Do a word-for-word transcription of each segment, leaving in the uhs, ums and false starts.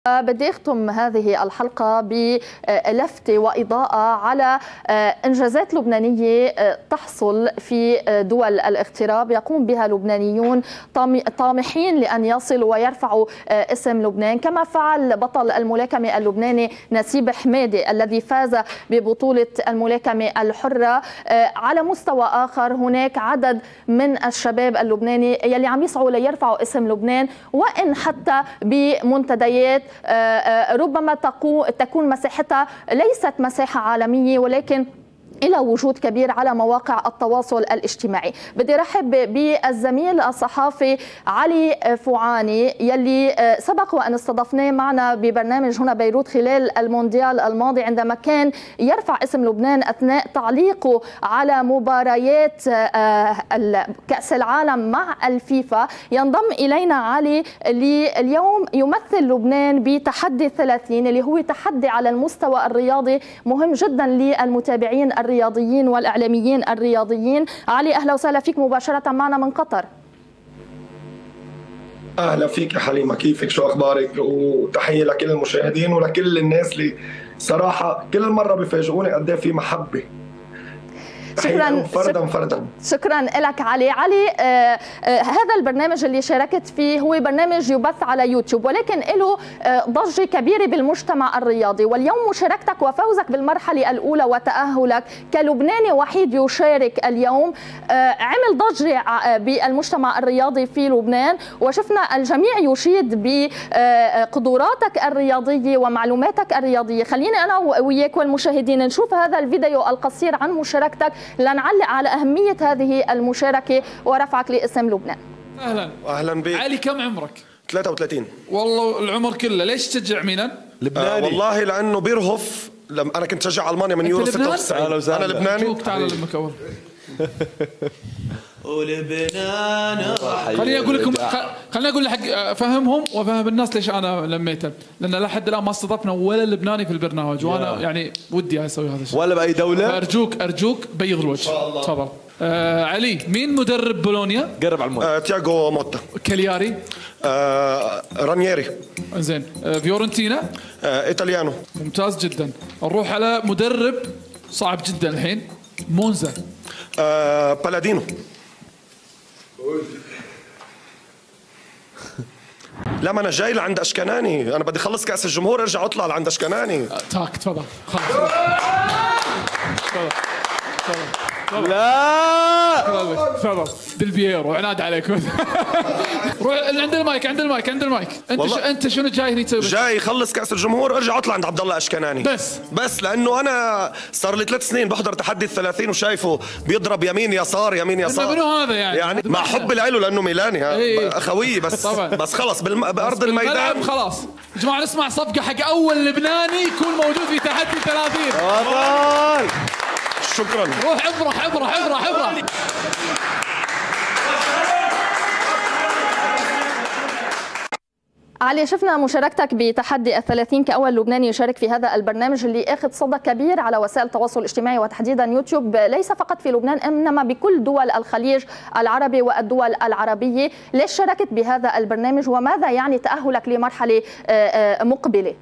بدي أختم هذه الحلقة بلفتة وإضاءة على إنجازات لبنانية تحصل في دول الاغتراب يقوم بها لبنانيون طامحين لأن يصلوا ويرفعوا اسم لبنان، كما فعل بطل الملاكمة اللبناني نسيب حمادي الذي فاز ببطولة الملاكمة الحرة. على مستوى آخر هناك عدد من الشباب اللبناني يلي عم يسعوا ليرفعوا اسم لبنان، وإن حتى بمنتديات ربما تكون مساحتها ليست مساحة عالمية ولكن إلى وجود كبير على مواقع التواصل الاجتماعي. بدي رحب بالزميل الصحافي علي فوعاني يلي سبق وأن استضفناه معنا ببرنامج هنا بيروت خلال المونديال الماضي عندما كان يرفع اسم لبنان أثناء تعليقه على مباريات كأس العالم مع الفيفا. ينضم إلينا علي اليوم يمثل لبنان بتحدي الثلاثين اللي هو تحدي على المستوى الرياضي مهم جدا للمتابعين الرياضيين والإعلاميين الرياضيين. علي أهلا وسهلا فيك مباشرة معنا من قطر. أهلا فيك يا حليمة، كيفك؟ شو أخبارك؟ وتحية لكل المشاهدين ولكل الناس اللي صراحة كل مرة بيفاجئوني قد ايه في محبة. شكرا فردا فردا. شكرا لك علي. علي آه آه هذا البرنامج اللي شاركت فيه هو برنامج يبث على يوتيوب ولكن له آه ضجة كبيرة بالمجتمع الرياضي، واليوم مشاركتك وفوزك بالمرحلة الأولى وتأهلك كلبناني وحيد يشارك اليوم آه عمل ضجة بالمجتمع الرياضي في لبنان، وشفنا الجميع يشيد بقدراتك الرياضية ومعلوماتك الرياضية. خليني أنا وياك والمشاهدين نشوف هذا الفيديو القصير عن مشاركتك لنعلق على أهمية هذه المشاركة ورفعك لاسم لبنان. أهلا أهلا بك. علي كم عمرك؟ ثلاثة وثلاثين. والله العمر كله. ليش تشجع ميلان؟ لبناني. آه والله لأنه بيرهف. لم أنا كنت شجع ألمانيا من يورو ستة وتسعين. أنا لبناني. تعال لمك أول. ولبنان. خليني أقول لكم خليني أقول حق أفهمهم وأفهم الناس ليش أنا لميته، لأن لحد الآن ما استضفنا ولا لبناني في البرنامج، وأنا يعني ودي أسوي هذا الشيء. ولا بأي دولة. أرجوك أرجوك بيض الوجه. تفضل. آه علي، مين مدرب بولونيا؟ قرب على الموت. آه تياغو موتا. كالياري. آه رانييري. زين. آه فيورنتينا. آه إيطاليانو. ممتاز جدا. نروح على مدرب صعب جدا الحين، مونزا. آه بالادينو. لا ما انا جاي لعند اشكناني، انا بدي اخلص كاس الجمهور ارجع اطلع لعند اشكناني. تاك تفضل. خلاص. تفضل. لا تفضل. بالبييرو عناد عليكم. روح عند المايك عند المايك عند المايك. انت ش... انت شنو جاي هني تسوي؟ جاي اخلص كاس الجمهور ارجع اطلع عند عبد الله اشكناني. بس بس لانه انا صار لي ثلاث سنين بحضر تحدي الثلاثين وشايفه بيضرب يمين يسار يمين يسار. منو هذا يعني؟ يعني مع حب له لانه ميلاني ايه. اخوي بس طبعا. بس خلص بالم... بارض الميدان خلاص. يا جماعه نسمع صفقه حق اول لبناني يكون موجود في تحدي ثلاثين. شكرا. روح افرح افرح افرح افرح. علي، شفنا مشاركتك بتحدي الثلاثين كأول لبناني يشارك في هذا البرنامج اللي أخذ صدى كبير على وسائل التواصل الاجتماعي وتحديدا يوتيوب، ليس فقط في لبنان إنما بكل دول الخليج العربي والدول العربية. ليش شاركت بهذا البرنامج وماذا يعني تأهلك لمرحلة مقبلة؟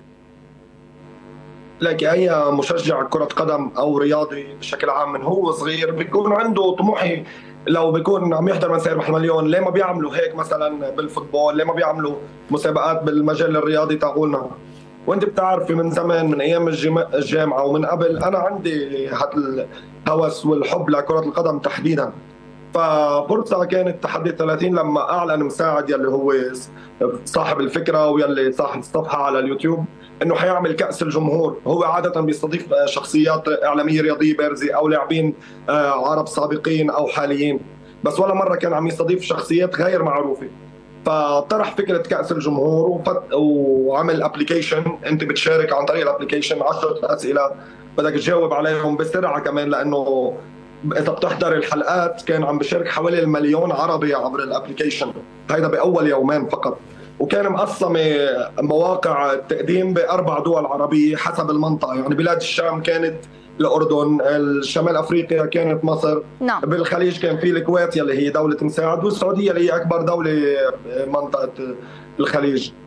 لك أي مشجع كرة قدم أو رياضي بشكل عام من هو صغير بيكون عنده طموحي، لو بيكون عم يحضر من سيربح المليون ليه ما بيعملوا هيك مثلا بالفوتبول؟ ليه ما بيعملوا مسابقات بالمجال الرياضي تاعولنا؟ وانت بتعرفي من زمان من ايام الجامعه ومن قبل انا عندي هذا الهوس والحب لكره القدم تحديدا. ففرصه كانت تحدي ثلاثين لما اعلن مساعد يلي هو صاحب الفكره ويلي صاحب الصفحه على اليوتيوب انه حيعمل كاس الجمهور. هو عاده بيستضيف شخصيات اعلاميه رياضيه بارزه او لاعبين عرب سابقين او حاليين، بس ولا مره كان عم يستضيف شخصيات غير معروفه. فطرح فكره كاس الجمهور وفت وعمل ابلكيشن، انت بتشارك عن طريق الابلكيشن عشرة اسئله بدك تجاوب عليهم بسرعه كمان، لانه اذا بتحضر الحلقات كان عم بشارك حوالي المليون عربي عبر الابلكيشن، هيدا باول يومين فقط. وكان مقسمه مواقع التقديم باربع دول عربيه حسب المنطقه، يعني بلاد الشام كانت الاردن، الشمال افريقيا كانت مصر، نعم. بالخليج كان في الكويت يلي هي دوله مساعد، والسعوديه اللي هي اكبر دوله منطقه الخليج.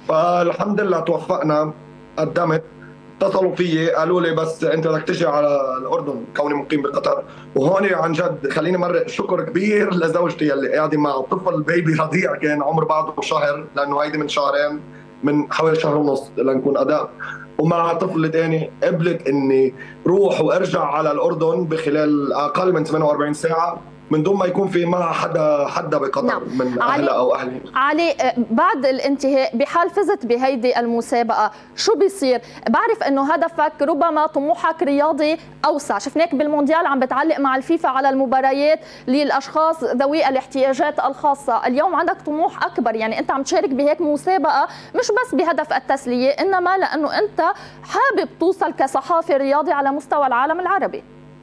فالحمد لله توفقنا، قدمت. اتصلوا فيي قالوا لي بس انت بدك تجي على الاردن كوني مقيم بقطر. وهون عن جد خليني مرق شكر كبير لزوجتي اللي قاعده معه، طفل بيبي رضيع كان عمر بعده شهر، لانه هيدي من شهرين، من حوالي شهر ونص لنكون اداء، ومع طفل ثاني قبلت اني روح وارجع على الاردن بخلال اقل من ثمانية وأربعين ساعه من دون ما يكون في مع حدا حدا بقطر. نعم. من اهلها او اهلي. علي، بعد الانتهاء بحال فزت بهيدي المسابقه شو بيصير؟ بعرف انه هدفك ربما طموحك رياضي اوسع، شفناك بالمونديال عم بتعلق مع الفيفا على المباريات للاشخاص ذوي الاحتياجات الخاصه، اليوم عندك طموح اكبر، يعني انت عم تشارك بهيك مسابقه مش بس بهدف التسليه، انما لانه انت حابب توصل كصحافي رياضي على مستوى العالم العربي.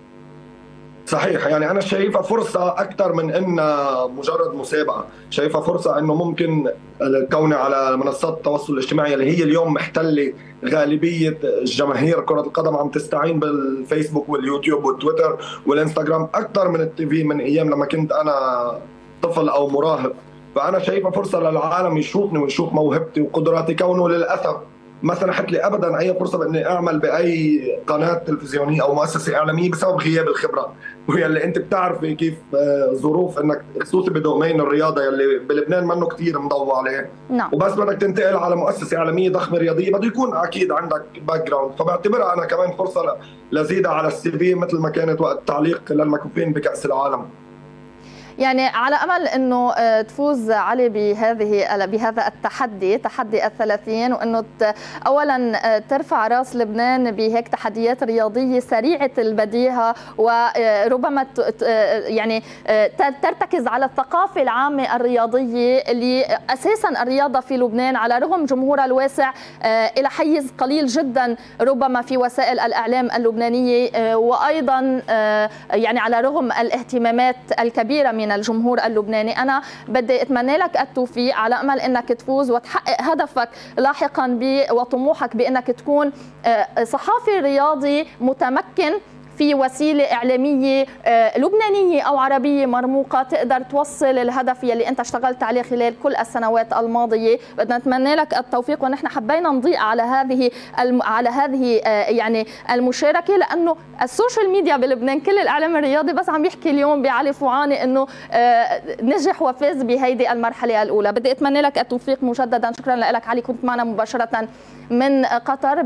صحيح، يعني أنا شايفها فرصة أكثر من إنها مجرد مسابقة، شايفها فرصة إنه ممكن كوني على منصات التواصل الاجتماعي اللي هي اليوم محتلة غالبية الجماهير كرة القدم عم تستعين بالفيسبوك واليوتيوب والتويتر والإنستغرام أكثر من التي في من أيام لما كنت أنا طفل أو مراهق. فأنا شايفها فرصة للعالم يشوفني ويشوف موهبتي وقدراتي، كونه للأسف ما سنحت لي ابدا اي فرصه باني اعمل باي قناه تلفزيونيه او مؤسسه اعلاميه بسبب غياب الخبره، واللي انت بتعرفي كيف ظروف انك خصوصي بدومين الرياضه يلي بلبنان منه كثير مضوى عليه. نعم. وبس بدك تنتقل على مؤسسه اعلاميه ضخمه رياضيه بده يكون اكيد عندك باك جراوند، فبعتبرها انا كمان فرصه لزيدها على السي في مثل ما كانت وقت التعليق للمكفوفين بكاس العالم. يعني على امل انه تفوز علي بهذه بهذا التحدي، تحدي الثلاثين، وانه اولا ترفع راس لبنان بهيك تحديات رياضيه سريعه البديهه، وربما يعني ترتكز على الثقافه العامه الرياضيه اللي اساسا الرياضه في لبنان على رغم جمهورها الواسع الى حيز قليل جدا ربما في وسائل الاعلام اللبنانيه، وايضا يعني على رغم الاهتمامات الكبيره من من الجمهور اللبناني. أنا بدي أتمنى لك التوفيق على أمل أنك تفوز وتحقق هدفك لاحقا وطموحك بأنك تكون صحافي رياضي متمكن في وسيلة إعلامية لبنانية أو عربية مرموقة تقدر توصل الهدف يلي أنت اشتغلت عليه خلال كل السنوات الماضية. بدنا نتمنى لك التوفيق، ونحن حبينا نضيء على هذه على هذه يعني المشاركة، لأنه السوشيال ميديا بلبنان كل الإعلام الرياضي بس عم يحكي اليوم بعلي فوعاني إنه نجح وفاز بهيدي المرحلة الأولى. بدي أتمنى لك التوفيق مجددا. شكرا لك علي، كنت معنا مباشرة من قطر.